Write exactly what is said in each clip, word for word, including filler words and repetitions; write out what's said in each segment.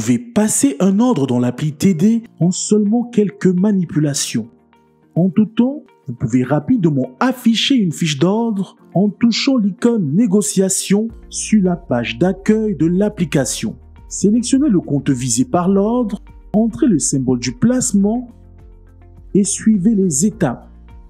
pouvez passer un ordre dans l'appli T D en seulement quelques manipulations. En tout temps, vous pouvez rapidement afficher une fiche d'ordre en touchant l'icône Négociation sur la page d'accueil de l'application. Sélectionnez le compte visé par l'ordre, entrez le symbole du placement et suivez les étapes.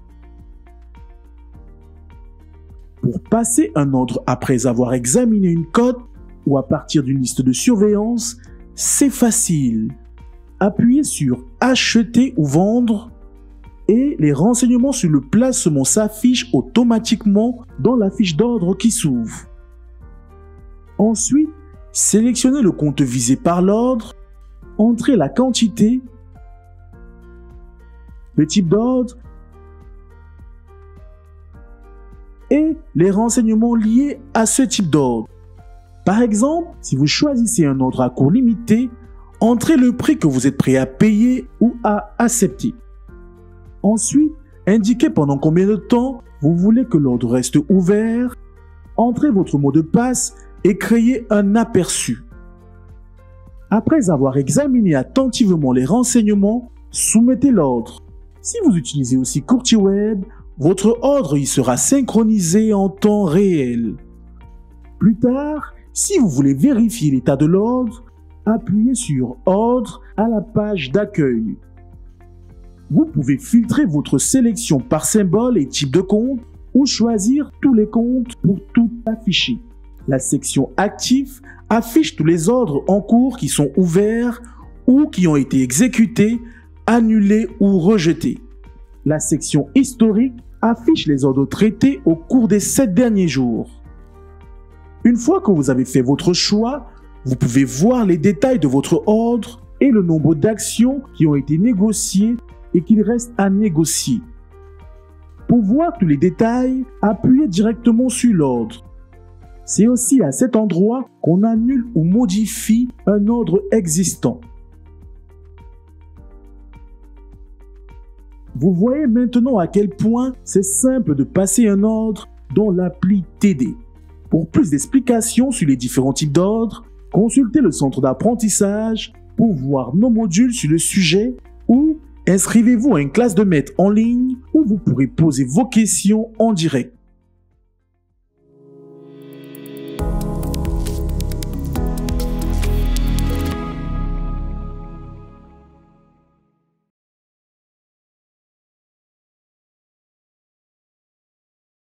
Pour passer un ordre après avoir examiné une cote ou à partir d'une liste de surveillance, c'est facile. Appuyez sur Acheter ou Vendre et les renseignements sur le placement s'affichent automatiquement dans la fiche d'ordre qui s'ouvre. Ensuite, sélectionnez le compte visé par l'ordre, entrez la quantité, le type d'ordre et les renseignements liés à ce type d'ordre. Par exemple, si vous choisissez un ordre à cours limité, entrez le prix que vous êtes prêt à payer ou à accepter. Ensuite, indiquez pendant combien de temps vous voulez que l'ordre reste ouvert, entrez votre mot de passe et créez un aperçu. Après avoir examiné attentivement les renseignements, soumettez l'ordre. Si vous utilisez aussi Courtier Web, votre ordre y sera synchronisé en temps réel. Plus tard, si vous voulez vérifier l'état de l'ordre, appuyez sur Ordre à la page d'accueil. Vous pouvez filtrer votre sélection par symbole et type de compte ou choisir tous les comptes pour tout afficher. La section Actifs affiche tous les ordres en cours qui sont ouverts ou qui ont été exécutés, annulés ou rejetés. La section Historique affiche les ordres traités au cours des sept derniers jours. Une fois que vous avez fait votre choix, vous pouvez voir les détails de votre ordre et le nombre d'actions qui ont été négociées et qu'il reste à négocier. Pour voir tous les détails, appuyez directement sur l'ordre. C'est aussi à cet endroit qu'on annule ou modifie un ordre existant. Vous voyez maintenant à quel point c'est simple de passer un ordre dans l'appli T D. Pour plus d'explications sur les différents types d'ordres, consultez le centre d'apprentissage pour voir nos modules sur le sujet ou inscrivez-vous à une classe de maître en ligne où vous pourrez poser vos questions en direct.